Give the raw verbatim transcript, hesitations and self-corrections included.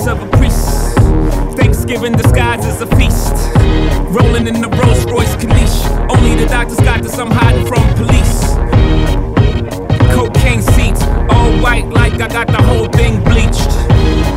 voice of a priest. Thanksgiving disguised as a feast. Rolling in the Rolls Royce Corniche. Only the doctors got this, I'm high